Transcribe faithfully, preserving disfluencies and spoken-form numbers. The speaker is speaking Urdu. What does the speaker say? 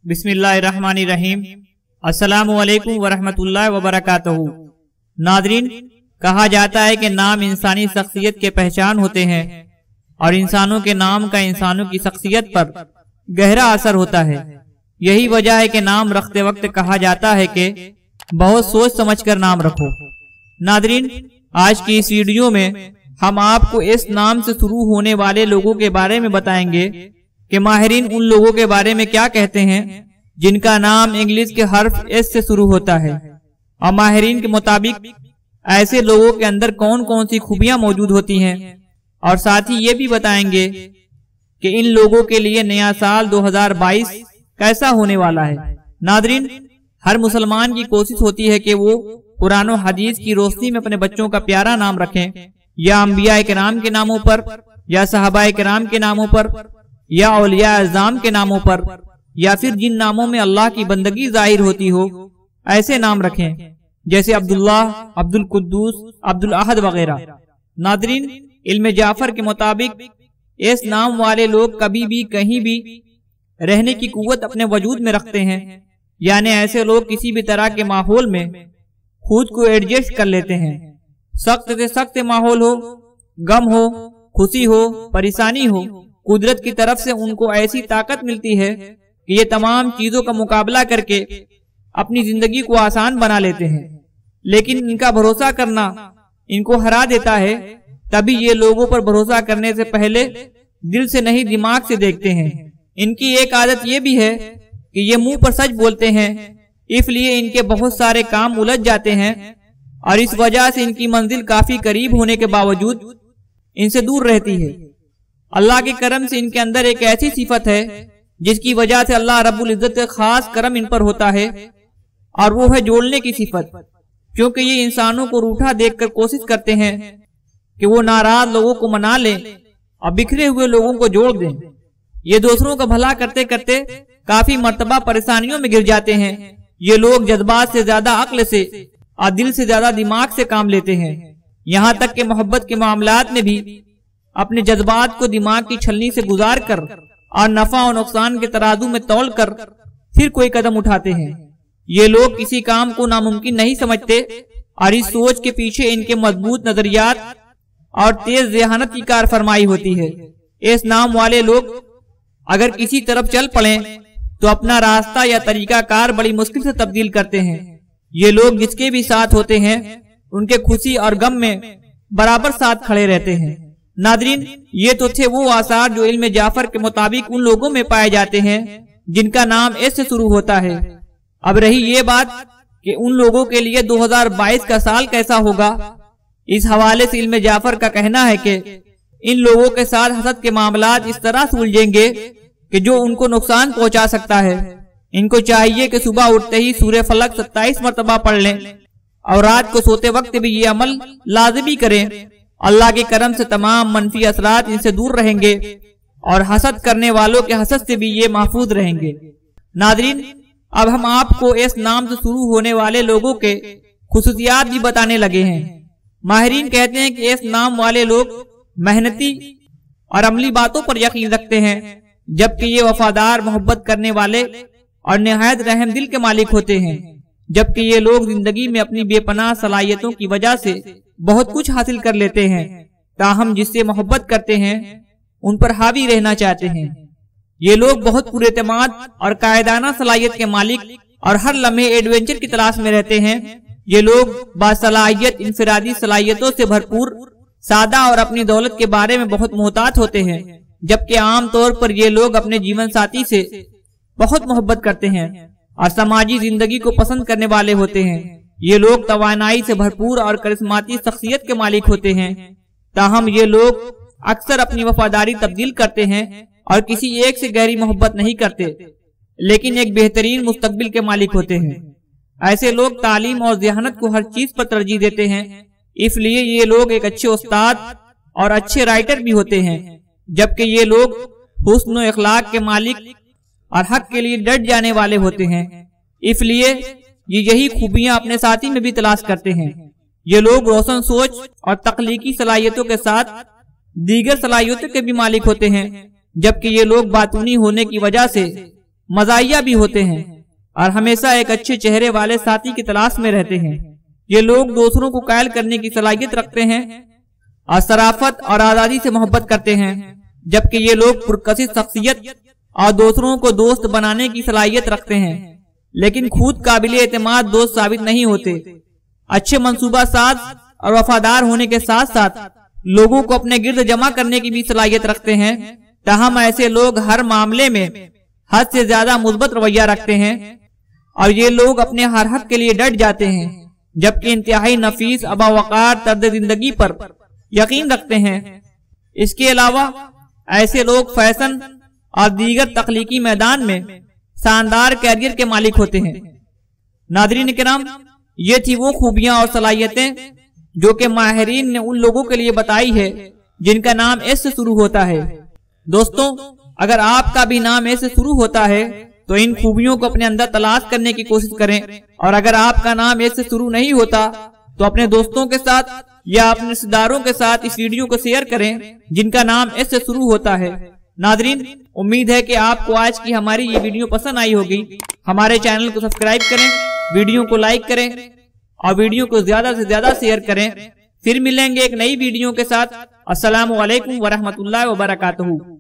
بسم اللہ الرحمن الرحیم۔ السلام علیکم ورحمۃ اللہ وبرکاتہ۔ ناظرین، کہا جاتا ہے کہ نام انسانی شخصیت کے پہچان ہوتے ہیں اور انسانوں کے نام کا انسانوں کی شخصیت پر گہرا اثر ہوتا ہے۔ یہی وجہ ہے کہ نام رکھتے وقت کہا جاتا ہے کہ بہت سوچ سمجھ کر نام رکھو۔ ناظرین، آج کی اس ویڈیو میں ہم آپ کو اس نام سے شروع ہونے والے لوگوں کے بارے میں بتائیں گے کہ ماہرین ان لوگوں کے بارے میں کیا کہتے ہیں جن کا نام انگلش کے حرف ایس سے شروع ہوتا ہے، اور ماہرین کے مطابق ایسے لوگوں کے اندر کون کون سی خوبیاں موجود ہوتی ہیں، اور ساتھ ہی یہ بھی بتائیں گے کہ ان لوگوں کے لیے نیا سال دو ہزار بائیس کیسا ہونے والا ہے۔ ناظرین، ہر مسلمان کی کوشش ہوتی ہے کہ وہ قرآن و حدیث کی روشنی میں اپنے بچوں کا پیارا نام رکھیں، یا انبیاء کرام کے ناموں پر، یا صحابہ کرام کے ناموں پر، یا اولیاء اعظام کے ناموں پر، یا پھر جن ناموں میں اللہ کی بندگی ظاہر ہوتی ہو ایسے نام رکھیں، جیسے عبداللہ، عبد القدوس، عبد الاحد وغیرہ۔ ناظرین، علم جعفر کے مطابق اس نام والے لوگ کبھی بھی کہیں بھی رہنے کی قوت اپنے وجود میں رکھتے ہیں، یعنی ایسے لوگ کسی بھی طرح کے ماحول میں خود کو ایڈجسٹ کر لیتے ہیں۔ سخت سے سخت ماحول ہو، غم ہو، خوشی ہو، پریشانی ہو، قدرت کی طرف سے ان کو ایسی طاقت ملتی ہے کہ یہ تمام چیزوں کا مقابلہ کر کے اپنی زندگی کو آسان بنا لیتے ہیں۔ لیکن ان کا بھروسہ کرنا ان کو ہرا دیتا ہے، تبھی یہ لوگوں پر بھروسہ کرنے سے پہلے دل سے نہیں دماغ سے دیکھتے ہیں۔ ان کی ایک عادت یہ بھی ہے کہ یہ منہ پر سچ بولتے ہیں، اس لیے ان کے بہت سارے کام الجھ جاتے ہیں، اور اس وجہ سے ان کی منزل کافی قریب ہونے کے باوجود ان سے دور رہتی ہے۔ اللہ کے کرم سے ان کے اندر ایک ایسی صفت ہے جس کی وجہ سے اللہ رب العزت کا خاص کرم ان پر ہوتا ہے، اور وہ ہے جوڑنے کی صفت، کیونکہ یہ انسانوں کو روٹھا دیکھ کر کوشش کرتے ہیں کہ وہ ناراض لوگوں کو منا لیں اور بکھرے ہوئے لوگوں کو جوڑ دیں۔ یہ دوسروں کا بھلا کرتے کرتے کافی مرتبہ پریشانیوں میں گر جاتے ہیں۔ یہ لوگ جذبات سے زیادہ عقل سے اور دل سے زیادہ دماغ سے کام لیتے ہیں، یہاں تک کہ محبت کے معاملات میں بھی اپنے جذبات کو دماغ کی چھلنی سے گزار کر اور نفع و نقصان کے ترازو میں تول کر پھر کوئی قدم اٹھاتے ہیں۔ یہ لوگ کسی کام کو ناممکن نہیں سمجھتے، اور اس سوچ کے پیچھے ان کے مضبوط نظریات اور تیز ذہانت کی کار فرمائی ہوتی ہے۔ اس نام والے لوگ اگر کسی طرف چل پڑیں تو اپنا راستہ یا طریقہ کار بڑی مشکل سے تبدیل کرتے ہیں۔ یہ لوگ جس کے بھی ساتھ ہوتے ہیں ان کے خوشی اور غم میں برابر ساتھ کھڑے رہتے ہیں۔ ناظرین، یہ تو تھے وہ آثار جو علم جعفر کے مطابق ان لوگوں میں پائے جاتے ہیں جن کا نام ایس سے شروع ہوتا ہے۔ اب رہی یہ بات کہ ان لوگوں کے لیے دو ہزار بائیس کا سال کیسا ہوگا، اس حوالے سے علم جعفر کا کہنا ہے کہ ان لوگوں کے ساتھ حسد کے معاملات اس طرح سلجھیں گے کہ جو ان کو نقصان پہنچا سکتا ہے۔ ان کو چاہیے کہ صبح اٹھتے ہی سورہ فلق ستائیس مرتبہ پڑھ لیں، اور رات کو سوتے وقت بھی یہ عمل لازمی کریں۔ اللہ کے کرم سے تمام منفی اثرات ان سے دور رہیں گے، اور حسد کرنے والوں کے حسد سے بھی یہ محفوظ رہیں گے۔ ناظرین، اب ہم آپ کو اس نام سے شروع ہونے والے لوگوں کے خصوصیات بھی بتانے لگے ہیں۔ ماہرین کہتے ہیں کہ اس نام والے لوگ محنتی اور عملی باتوں پر یقین رکھتے ہیں، جبکہ یہ وفادار، محبت کرنے والے اور نہایت رحم دل کے مالک ہوتے ہیں۔ جبکہ یہ لوگ زندگی میں اپنی بے پناہ صلاحیتوں کی وجہ سے بہت کچھ حاصل کر لیتے ہیں، تاہم جس سے محبت کرتے ہیں ان پر حاوی رہنا چاہتے ہیں۔ یہ لوگ بہت پر اعتماد اور قائدانہ صلاحیت کے مالک اور ہر لمحے ایڈونچر کی تلاش میں رہتے ہیں۔ یہ لوگ باصلاحیت، انفرادی صلاحیتوں سے بھرپور، سادہ اور اپنی دولت کے بارے میں بہت محتاط ہوتے ہیں، جبکہ عام طور پر یہ لوگ اپنے جیون ساتھی سے بہت محبت کرتے ہیں اور سماجی زندگی کو پسند کرنے والے ہوتے ہیں۔ یہ لوگ توانائی سے بھرپور اور کرسماتی شخصیت کے مالک ہوتے ہیں، تاہم یہ لوگ اکثر اپنی وفاداری تبدیل کرتے ہیں اور کسی ایک سے گہری محبت نہیں کرتے، لیکن ایک بہترین مستقبل کے مالک ہوتے ہیں۔ ایسے لوگ تعلیم اور ذہانت کو ہر چیز پر ترجیح دیتے ہیں، اس لیے یہ لوگ ایک اچھے استاد اور اچھے رائٹر بھی ہوتے ہیں۔ جبکہ یہ لوگ حسن و اخلاق کے مالک اور حق کے لیے ڈٹ جانے والے ہوتے ہیں، اس لیے یہ یہی خوبیاں اپنے ساتھی میں بھی تلاش کرتے ہیں۔ یہ لوگ روشن سوچ اور تخلیقی صلاحیتوں کے ساتھ دیگر صلاحیتوں کے بھی مالک ہوتے ہیں، جبکہ یہ لوگ باطنی ہونے کی وجہ سے मज़ाहिया भी होते हैं और हमेशा एक अच्छे चेहरे वाले साथी की तलाश में रहते हैं। ये लोग दूसरों को कायल करने की सलाहियत रखते हैं और शराफत और आजादी से मोहब्बत करते हैं, जबकि ये लोग पुरकशिश शख्सियत और दूसरों को दोस्त बनाने की सलाहियत रखते हैं, लेकिन खुद काबिल एतमाद दोस्त साबित नहीं होते। अच्छे मंसूबा साज और वफादार होने के साथ साथ लोगों को अपने गिर्द जमा करने की भी सलाहियत रखते हैं। ताहम ऐसे लोग हर मामले में हद से ज्यादा मुस्बत रवैया रखते हैं और ये लोग अपने हर हक के लिए डट जाते हैं, जबकि इंतहाई नफीस अबावकार तर्द जिंदगी पर यकीन रखते हैं। इसके अलावा ऐसे लोग फैशन और दीगर तख्लीकी मैदान में शानदार कैरियर के मालिक होते हैं। नादरीन किराम, ये थी वो खूबियां और सलाहियतें जो कि माहिरीन ने उन लोगों के लिए बताई है जिनका नाम एस से शुरू होता है। दोस्तों, अगर आपका भी नाम एस से शुरू होता है तो इन खूबियों को अपने अंदर तलाश करने की कोशिश करें, और अगर आपका नाम एस से शुरू नहीं होता तो अपने दोस्तों के साथ या अपने रिश्तेदारों के साथ इस वीडियो को शेयर करें जिनका नाम एस से शुरू होता है। नादरीन, उम्मीद है कि आपको आज की हमारी ये वीडियो पसंद आई होगी। हमारे चैनल को सब्सक्राइब करें, वीडियो को लाइक करें और वीडियो को ज्यादा से ज्यादा शेयर करें। फिर मिलेंगे एक नई वीडियो के साथ। अस्सलामु अलैकुम वरहमतुल्लाहि वबरकातुहू।